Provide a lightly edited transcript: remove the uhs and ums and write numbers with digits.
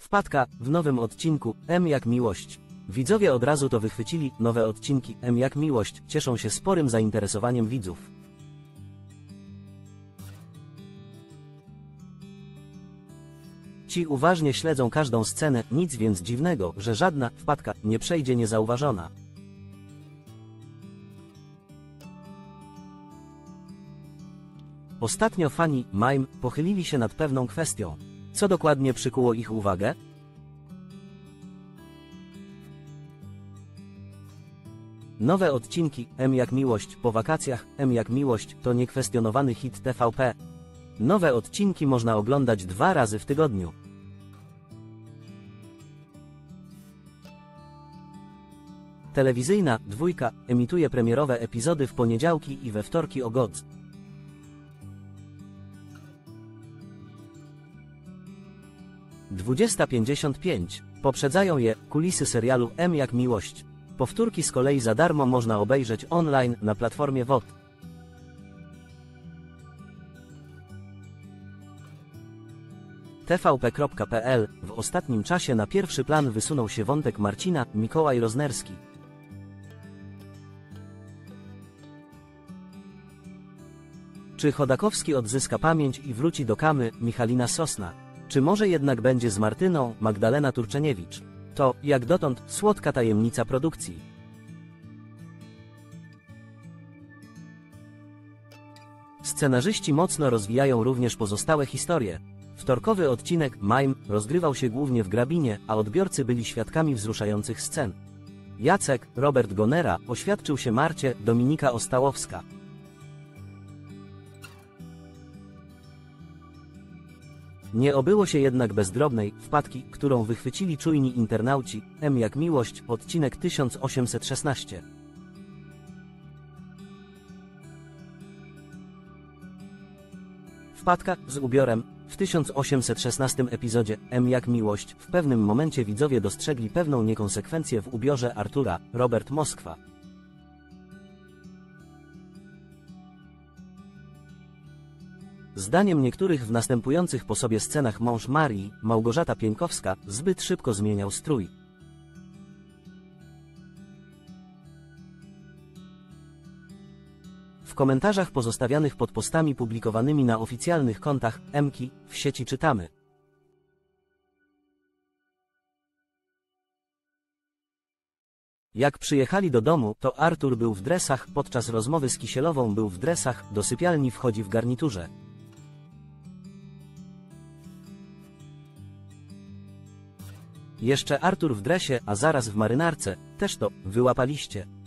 Wpadka w nowym odcinku M jak miłość. Widzowie od razu to wychwycili, nowe odcinki M jak miłość cieszą się sporym zainteresowaniem widzów. Ci uważnie śledzą każdą scenę, nic więc dziwnego, że żadna wpadka nie przejdzie niezauważona. Ostatnio fani MIME pochylili się nad pewną kwestią. Co dokładnie przykuło ich uwagę? Nowe odcinki M jak miłość po wakacjach. M jak miłość to niekwestionowany hit TVP. Nowe odcinki można oglądać 2 razy w tygodniu. Telewizyjna Dwójka emituje premierowe epizody w poniedziałki i we wtorki o godz. 20:55. Poprzedzają je kulisy serialu M jak miłość. Powtórki z kolei za darmo można obejrzeć online na platformie VOD. TVP.pl. W ostatnim czasie na pierwszy plan wysunął się wątek Marcina, Mikołaj Roznerski. Czy Chodakowski odzyska pamięć i wróci do Kamy, Michalina Sosna? Czy może jednak będzie z Martyną, Magdalena Turczeniewicz? To, jak dotąd, słodka tajemnica produkcji. Scenarzyści mocno rozwijają również pozostałe historie. Wtorkowy odcinek MIME rozgrywał się głównie w Grabinie, a odbiorcy byli świadkami wzruszających scen. Jacek, Robert Gonera, oświadczył się Marcie, Dominika Ostałowska. Nie obyło się jednak bez drobnej wpadki, którą wychwycili czujni internauci. M jak miłość, odcinek 1816. Wpadka z ubiorem. W 1816 epizodzie M jak miłość w pewnym momencie widzowie dostrzegli pewną niekonsekwencję w ubiorze Artura, Robert Moskwa. Zdaniem niektórych w następujących po sobie scenach mąż Marii, Małgorzata Pieńkowska, zbyt szybko zmieniał strój. W komentarzach pozostawianych pod postami publikowanymi na oficjalnych kontach M-ki w sieci czytamy: jak przyjechali do domu, to Artur był w dresach, podczas rozmowy z Kisielową był w dresach, do sypialni wchodzi w garniturze. Jeszcze Artur w dresie, a zaraz w marynarce, też to wyłapaliście.